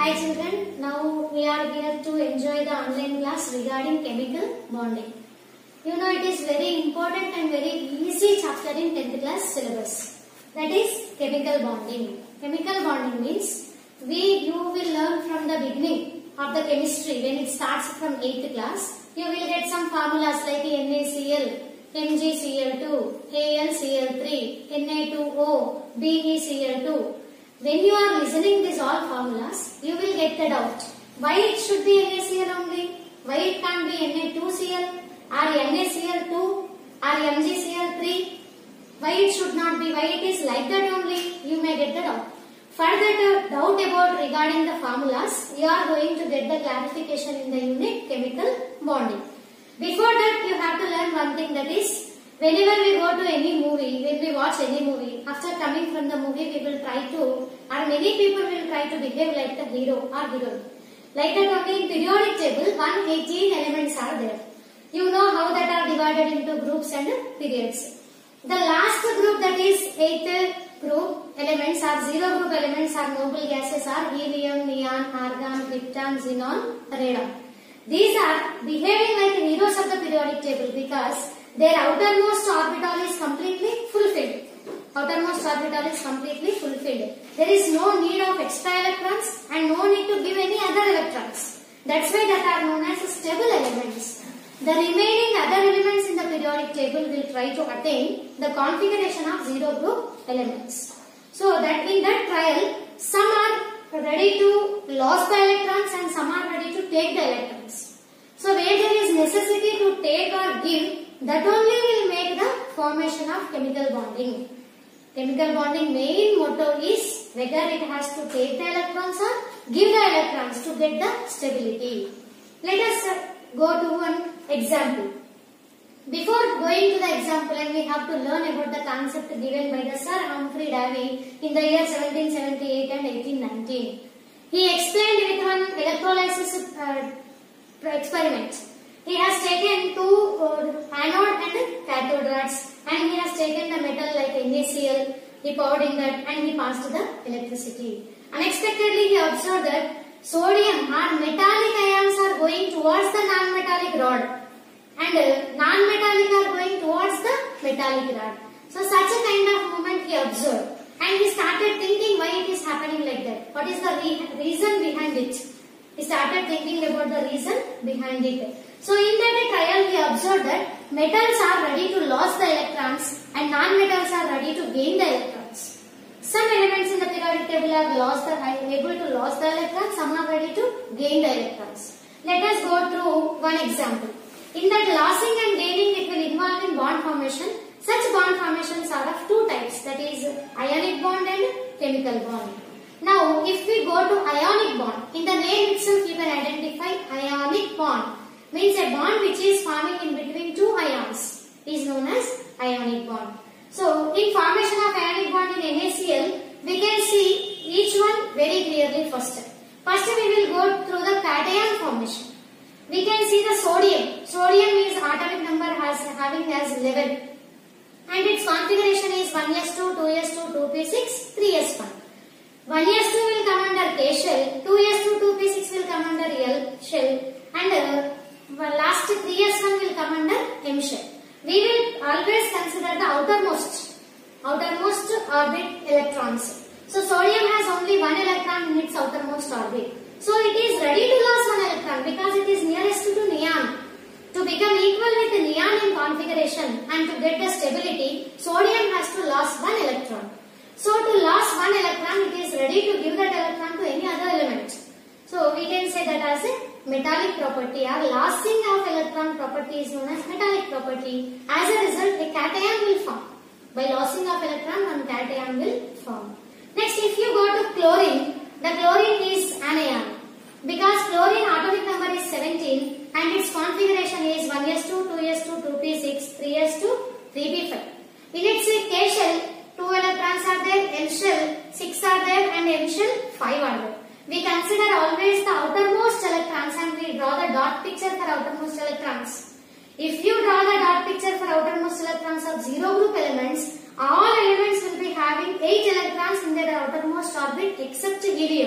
Hi children, now we are here to enjoy the online class regarding chemical bonding. You know it is very important and very easy chapter in 10th class syllabus. That is chemical bonding. Chemical bonding means you will learn from the beginning of the chemistry when it starts from 8th class. You will get some formulas like NaCl, MgCl2, AlCl3, Na2O, BeCl2. When you are listening these all formulas, you will get the doubt. Why it should be NaCl only? Why it can't be Na2Cl or NaCl2 or MgCl3? Why it should not be? Why it is like that only? You may get the doubt. Further doubt about regarding the formulas, you are going to get the clarification in the unit chemical bonding. Before that, you have to learn one thing, that is, whenever we go to any movie, when we watch any movie, after coming from the movie, we will try to, or many people will try to behave like the hero or heroine. Like that only in periodic table, 118 elements are there. You know how that are divided into groups and periods. The last group, that is 8th group elements, are 0 group elements, are noble gases, are helium, neon, argon, krypton, xenon, radon. These are behaving like heroes of the periodic table because their outermost orbital is completely fulfilled. Outermost orbital is completely fulfilled. There is no need of extra electrons and no need to give any other electrons. That's why that are known as stable elements. The remaining other elements in the periodic table will try to attain the configuration of 0 group elements. So that in that trial, some are ready to lose the electrons and some are ready to take the electrons. So where there is necessity to take or give, that only will make the formation of chemical bonding. Chemical bonding main motto is whether it has to take the electrons or give the electrons to get the stability. Let us go to one example. Before going to the example, and we have to learn about the concept given by the Sir Humphrey Davy in the year 1778 and 1819. He explained with one electrolysis experiment. He has taken two anode and cathode rods, and he has taken the metal like NaCl, he poured in that and he passed the electricity. Unexpectedly he observed that sodium or metallic ions are going towards the non-metallic rod and non-metallic are going towards the metallic rod. So such a kind of movement he observed and he started thinking why it is happening like that. What is the reason behind it? He started thinking about the reason behind it. So in that trial he observed that metals are ready to lose the electrons and non-metals are ready to gain the electrons. Some elements in the periodic table are able to lose the electrons, some are ready to gain the electrons. Let us go through one example. In that losing and gaining, it will involve in bond formation. Such bond formations are of two types, that is ionic bond and chemical bond. Now if we go to ionic bond, in the name itself you can identify ionic bond. Means a bond which is forming in between two ions is known as ionic bond. So in formation of ionic bond in NaCl, we can see each one very clearly first. First we will go through the cation formation. We can see the sodium. Sodium is atomic number having as 11 and its configuration is 1s2, 2s2, 2p6, 3s1. 1s2 will come under K shell, 2s2, 2p6 will come under L shell and last 3s1 will come under M shell. We will always consider the outermost orbit electrons. So sodium has only one electron in its outermost orbit. So it is ready to lose one electron because it is nearest to neon. To become equal with the neon in configuration and to get the stability, sodium has to lose one electron. So to lose one electron, it is ready to give that electron to any other element. So we can say that as a metallic property, or losing of electron property is known as metallic property. As a result, a cation will form. By losing of electron, one cation will form. Next, if you go to chlorine, the chlorine is anion. Because chlorine atomic number is 17 and its configuration is 1s2, 2s2, 2p6, 3s2, 3p5. In its K shell, 2 electrons are there, L shell 6 are there and M shell 5 are there. We consider always the outermost electrons and we draw the dot picture for outermost electrons. If you draw the dot picture for outermost electrons of 0 group elements, all elements will be having 8 electrons in their outermost orbit except helium.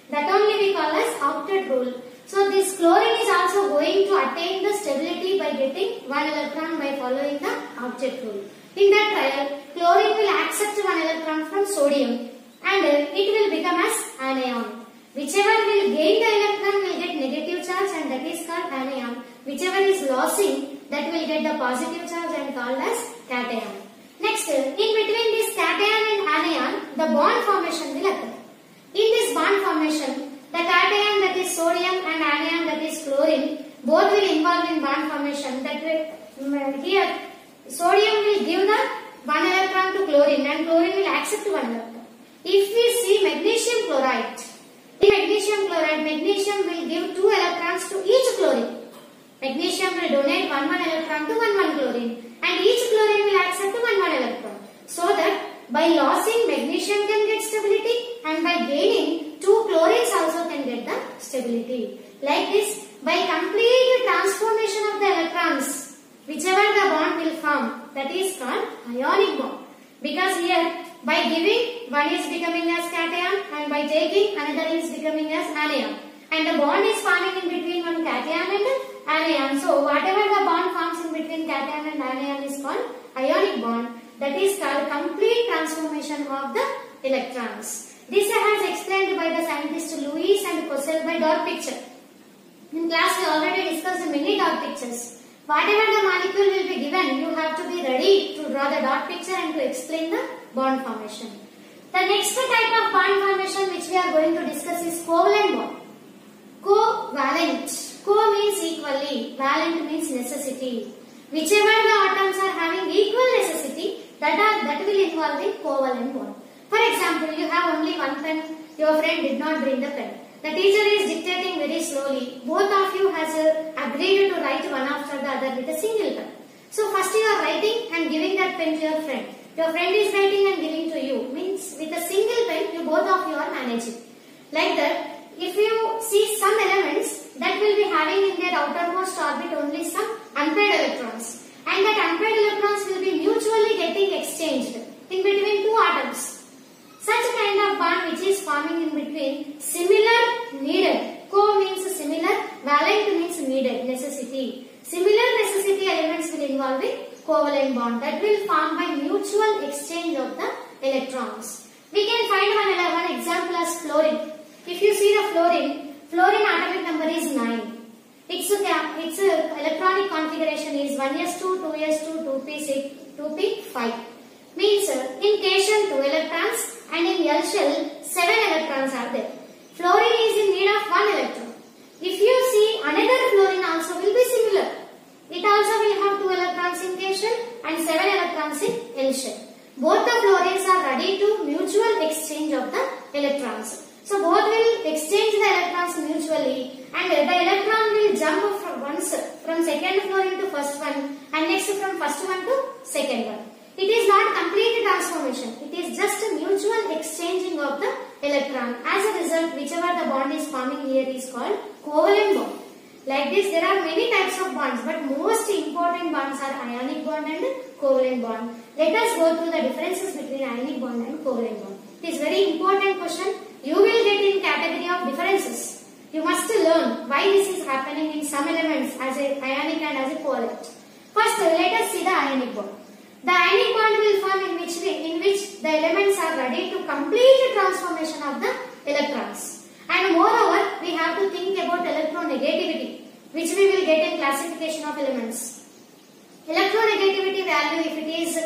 That only we call as octet rule. So this chlorine is also going to attain the stability by getting one electron by following the octet rule. In that trial, chlorine will accept one electron from sodium and it will become as anion. Whichever will gain the electron will get negative charge and that is called anion. Whichever is losing, that will get the positive charge and called as cation. Next, in between this cation and anion, the bond formation will occur. In this bond formation, the cation that is sodium and anion that is chlorine, both will involve in bond formation. That will, here, sodium will give the one electron to chlorine and chlorine will accept one electron. If we see magnesium chloride, in magnesium chloride, magnesium will give 2 electrons to each chlorine. Magnesium will donate 1 electron to 1 chlorine and each chlorine will accept 1 electron. So that by losing magnesium can get stability and by gaining 2 chlorines also can get the stability. Like this, by complete transformation of the electrons, whichever the bond will form, that is called ionic bond. Because here, by giving, one is becoming as cation and by taking, another is becoming as anion. And the bond is forming in between one cation and anion. So, whatever the bond forms in between cation and anion is called ionic bond. That is called complete transformation of the electrons. This has explained by the scientists Louis and Cosell by dot picture. In class we already discussed many dot pictures. Whatever the molecule will be given, you have to be ready to draw the dot picture and to explain the bond formation. The next type of bond formation which we are going to discuss is covalent bond. Covalent. Co means equally, valent means necessity. Whichever the atoms are having equal necessity, that will involve in covalent bond. For example, you have only one pen, your friend did not bring the pen. The teacher is dictating very slowly. Both of you has agreed to write one after the other with a single pen. So first you are writing and giving that pen to your friend. Your friend is writing and giving to you. Means with a single pen, you both of you are managing. Like that, if you see some elements that will be having in their outermost orbit only some unpaired electrons. And that unpaired electrons will be mutually getting exchanged in between 2 atoms. Such kind of bond which is forming in between similar needed. Co means similar, valent means needed, necessity. Similar necessity elements will involve in covalent bond that will form by mutual exchange of the electrons. We can find one example as fluorine. If you see the fluorine atomic number is 9. Its electronic configuration is 1s2, 2s2, 2p6, 2p5. Means in cation 2 electrons and in L shell 7 electrons are there. Fluorine is in need of 1 electron. If you see another fluorine also will be similar. It also will have 2 electrons in cation and 7 electrons in L shell. Both the fluorines are ready to mutual exchange of the electrons. So both will exchange the electrons mutually and the electron will jump from second fluorine to first one and next from first one to second one. It is not complete transformation. It is just a mutual exchanging of the electron. As a result, whichever the bond is forming here is called covalent bond. Like this, there are many types of bonds, but most important bonds are ionic bond and covalent bond. Let us go through the differences between ionic bond and covalent bond. It is very important question. You will get in category of differences. You must learn why this is happening in some elements as a ionic and as a covalent. First, let us see the ionic bond. The ionic bond will form in which the elements are ready to complete the transformation of the electrons. And moreover, we have to think about electronegativity, which we will get in classification of elements. Electronegativity value, if it is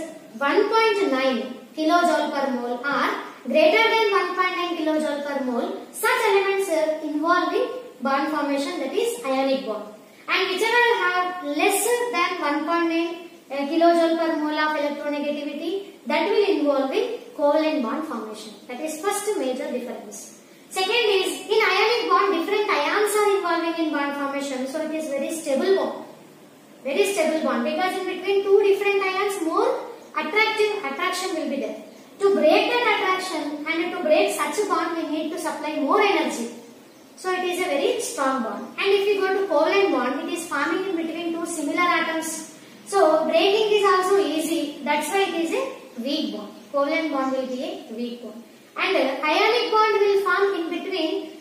1.9 kilojoule per mole or greater than 1.9 kilojoule per mole, such elements are involved in bond formation, that is ionic bond. And whichever have lesser than 1.9 kilojoule per mole of electronegativity, that will involve in covalent bond formation. That is first major difference. Second is, in ionic bond, different ions are involving in bond formation, so it is very stable bond. Very stable bond, because in between 2 different ions, more attraction will be there. To break that attraction and to break such a bond, we need to supply more energy. So it is a very strong bond. And if you go to covalent bond, it is forming in between 2 similar atoms. So breaking is also easy. That's why it is a weak bond. Covalent bond will be a weak bond. And ionic bond will form in between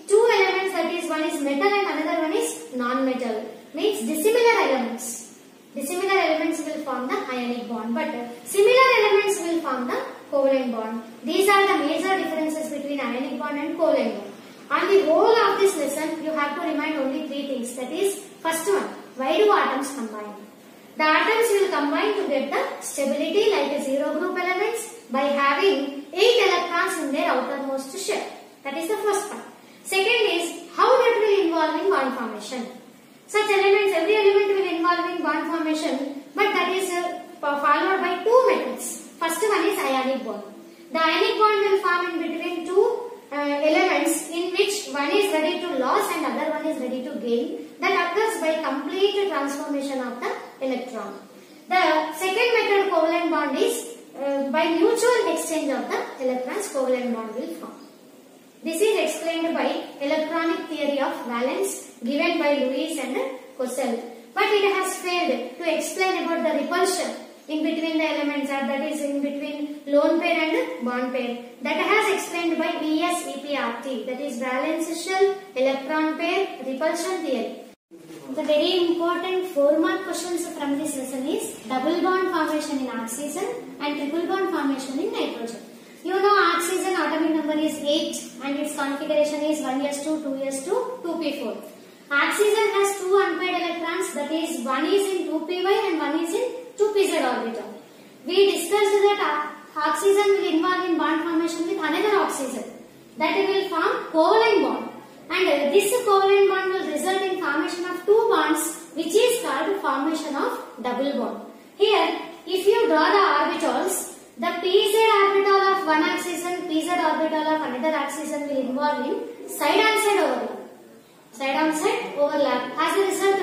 two elements, that is one is metal and another one is non-metal, means dissimilar elements. Dissimilar elements will form the ionic bond, but similar elements will form the covalent bond. These are the major differences between ionic bond and covalent bond. On the whole of this lesson, you have to remind only three things. That is, first one, why do atoms combine? The atoms will combine to get the stability like zero group elements by having 8 electrons in their outermost shell. That is the first part. Second is how that will involve in bond formation. Such elements, every element will involve in bond formation, but that is followed by two methods. First one is ionic bond. The ionic bond will form in between two elements in which one is ready to lose and other one is ready to gain. That occurs by complete transformation of the electron. The second method, covalent bond, is by mutual exchange of the electrons, covalent bond will form. This is explained by electronic theory of valence given by Lewis and Cossel. But it has failed to explain about the repulsion in between the elements, that is in between lone pair and bond pair. That has explained by VSEPRT, that is valence shell, electron pair, repulsion theory. The very important 4-mark questions from this lesson is double bond formation in oxygen and triple bond formation in nitrogen. You know oxygen atomic number is 8 and its configuration is 1s2, 2s2, 2p4. Oxygen has two unpaired electrons, that is one is in 2py and one is in 2pz orbital. We discussed that oxygen will involve in bond formation with another oxygen. That will form covalent bond. And this covalent bond will result in formation of two bonds, which is called formation of double bond. Here, if you draw the orbitals, the pz orbital of one oxygen, pz orbital of another oxygen will involve in side-on-side overlap. Side-on-side overlap. As a result,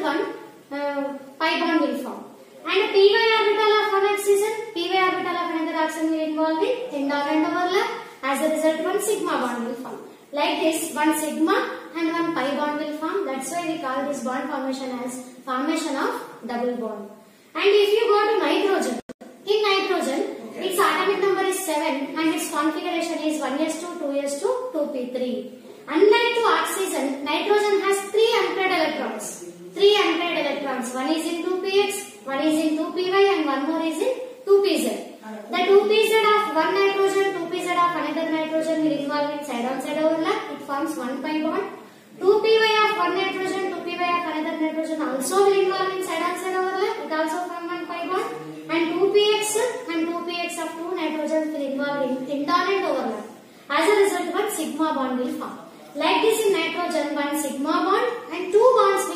one pi bond will form. And py orbital of one oxygen, py orbital of another oxygen will involve in end-on-end overlap. As a result, one sigma bond will form. Like this, one sigma and one pi bond will form. That's why we call this bond formation as formation of double bond. And if you go to nitrogen, in nitrogen, its atomic number is 7 and its configuration is 1s2, 2s2, 2p3. Unlike to oxygen, nitrogen has 3 unpaired electrons. 3 unpaired electrons. One is in 2px, one is in 2py and one more is in 2pz. The 2pz of one nitrogen, 2pz of another nitrogen will involve in side-on-side overlap. It forms one pi bond. 2py of one nitrogen, 2py of another nitrogen also will involve in side-on-side overlap. It also forms one pi bond. And 2px and 2px of two nitrogens will involve in end-on-end overlap. As a result, one sigma bond will form. Like this in nitrogen, one sigma bond and two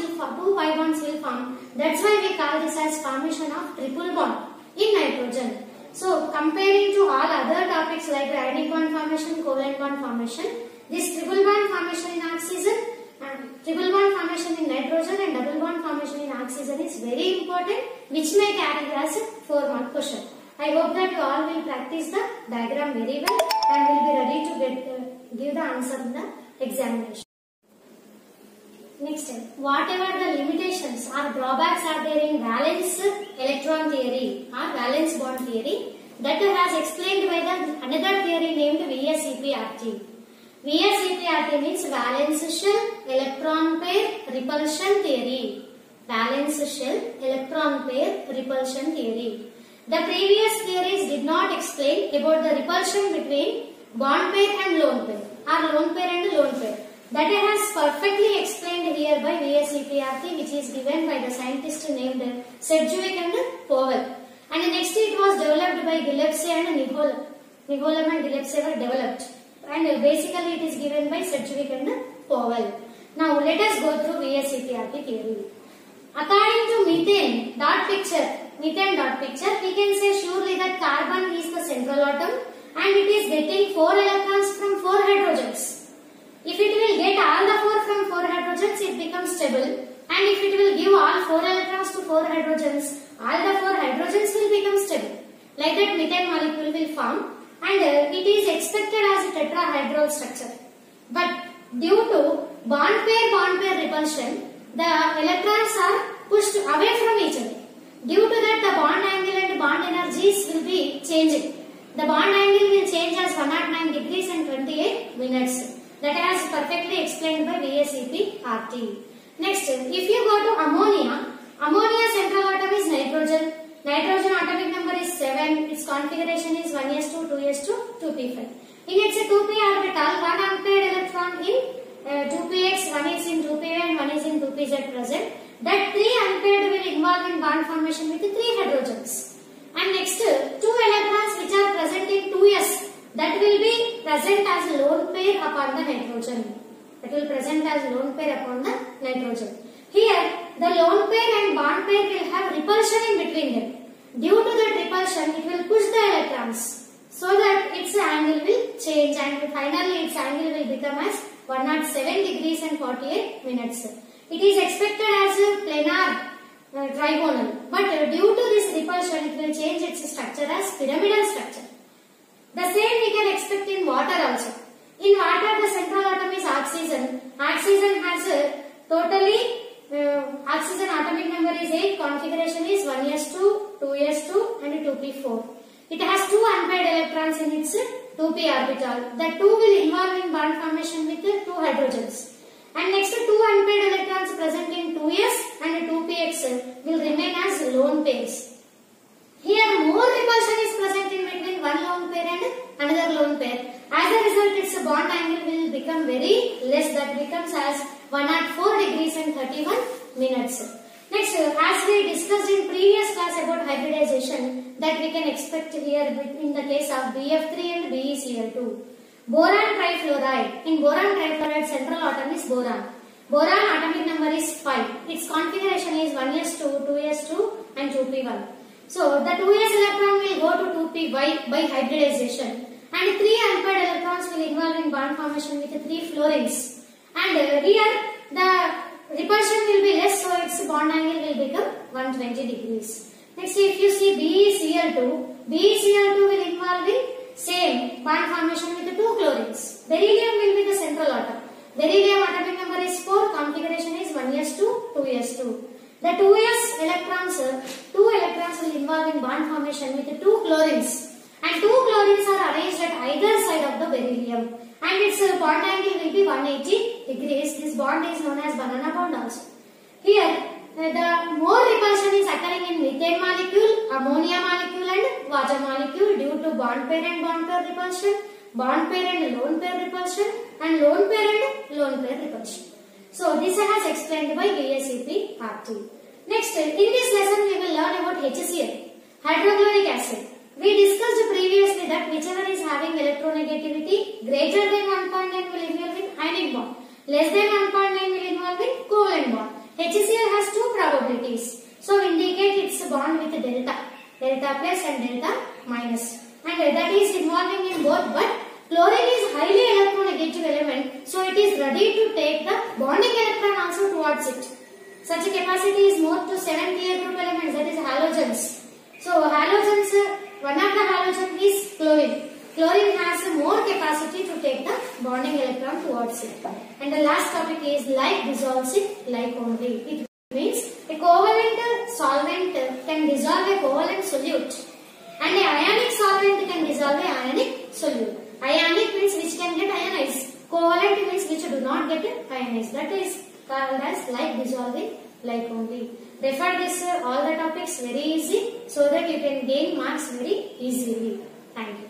pi bonds will form. That's why we call this as formation of triple bond in nitrogen. So, comparing to all other topics like ionic bond formation, covalent bond formation, this triple bond formation in oxygen, triple bond formation in nitrogen and double bond formation in oxygen is very important, which may carry as a 4-mark question. I hope that you all will practice the diagram very well and will be ready to give the answer in the examination. Next, whatever the limitations or drawbacks are there in valence electron theory or valence bond theory, that has explained by the another theory named VSEPRT. VSEPRT means valence shell, electron pair, repulsion theory. Valence shell, electron pair, repulsion theory. The previous theories did not explain about the repulsion between bond pair and lone pair or lone pair and lone pair. That has perfectly explained here by VSEPRT, which is given by the scientist named Sedgwick and Powell. And next it was developed by Gillespie and Niholm. Niholm and Gillespie were developed. And basically it is given by Sedgwick and Powell. Now let us go through VSEPRT theory. According to methane dot picture, we can say surely that carbon is the central atom and it is getting 4 electrons from 4 hydrogens. If it will get all the 4 from 4 hydrogens, it becomes stable. And if it will give all 4 electrons to 4 hydrogens, all the 4 hydrogens will become stable. Like that methane molecule will form and it is expected as a tetrahedral structure. But due to bond pair repulsion, the electrons are pushed away from each other. Due to that, the bond angle and bond energies will be changing. The bond angle will change as 109 degrees and 28 minutes. That has perfectly explained by VSEP RT. Next, if you go to ammonia, ammonia central atom is nitrogen. Nitrogen atomic number is 7. Its configuration is 1s2, 2s2, 2p5. In its 2p orbital, one unpaired electron in 2px, one is in 2py and one is in 2pz present. That 3 unpaired will involve in bond formation with 3 hydrogens. And next, 2 electrons which are present in 2s, that will be present as lone pair upon the nitrogen. That will present as lone pair upon the nitrogen. Here, the lone pair and bond pair will have repulsion in between them. Due to that repulsion, it will push the electrons so that its angle will change and finally its angle will become as 107 degrees and 48 minutes. It is expected as a planar trigonal, but due to this repulsion, it will change its structure as pyramidal structure. The same we can expect in water also. In water, the central atom is oxygen. Oxygen has a totally oxygen atomic number is 8. Configuration is 1s2, 2s2 and 2p4. It has 2 unpaired electrons in its 2p orbital. The 2 will involve in bond formation with 2 hydrogens. And next 2 unpaired electrons present in 2s and 2px will remain as lone pairs. Here more repulsion is present in between one lone pair and another lone pair. As a result, its bond angle will become very less. That becomes as 104 degrees and 31 minutes. Next, as we discussed in previous class about hybridization, that we can expect here in the case of BF3 and BeCl2. Boron trifluoride. In boron trifluoride, central atom is boron. Boron atomic number is 5. Its configuration is 1s2, 2s2 and 2p1. So, the 2s electron will go to 2p by hybridization. And 3 unpaired electrons will involve in bond formation with 3 fluorines. And here the repulsion will be less, so its bond angle will become 120 degrees. Next, if you see BeCl2 will involve in same bond formation with 2 chlorines. Beryllium will be the central atom. Beryllium atomic number is 4. Configuration is 1s2, 2s2. The 2s electrons, 2 electrons will involve in bond formation with 2 chlorines. And 2 chlorines are arranged at either side of the beryllium. And its bond angle will be 180 degrees. This bond is known as banana bond also. Here, the more repulsion is occurring in methane molecule, ammonia molecule and water molecule due to bond pair and bond pair repulsion, bond pair and lone pair repulsion, and lone pair and lone pair repulsion. So, this has explained by VSEP RT. Next, in this lesson we will learn about HCl, hydrochloric acid. We discussed previously that whichever is having electronegativity greater than 1.9 will involve in ionic bond, less than 1.9 will involve in covalent bond. HCl has 2 probabilities. So, indicate its bond with delta plus and delta minus. And that is involving in both, but chlorine is highly electronegative element, so it is ready to take the bonding electron also towards it. Such a capacity is more to 7 clear group elements, that is halogens. So, halogens, one of the halogen is chlorine. Chlorine has more capacity to take the bonding electron towards it. And the last topic is like dissolves it like only. It means a covalent solvent can dissolve a covalent solute, and a ionic solvent can dissolve a ionic solute. Ionic means which can get ionized. Covalent means which do not get ionized. That is called as like dissolving like only. Refer this all the topics very easy so that you can gain marks very easily. Thank you.